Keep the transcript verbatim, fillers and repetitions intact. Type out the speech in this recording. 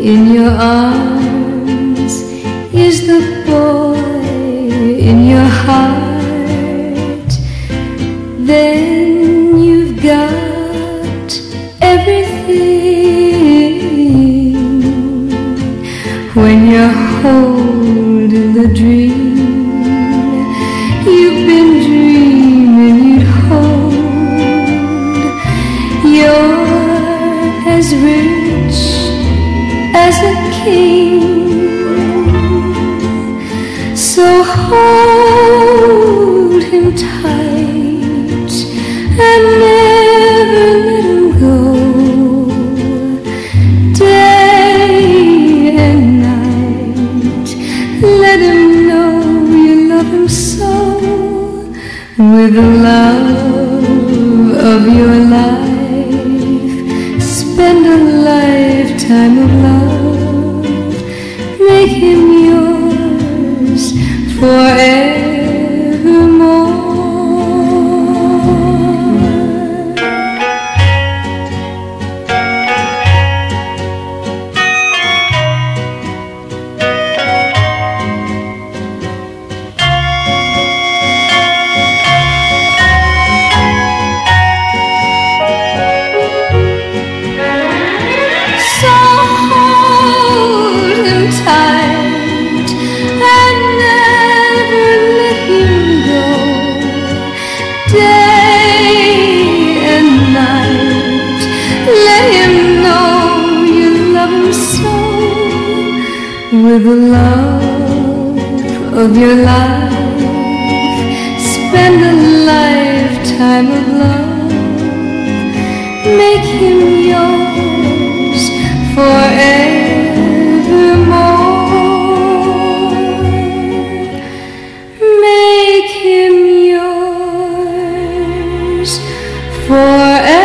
in your arms is the boy in your heart, then you've got everything. When you're holding the dream you've been dreaming you'd hold, you're as rich as a king. So hold him tight and never let him go. Day and night, let him know you love him so. With the love of your life, spend a lifetime of love. Make him yours forevermore. So hold him tight and never let him go. Day and night, let him know you love him so. With the love of your life, spend a lifetime of love. Make him yours forevermore. Make him yours forever.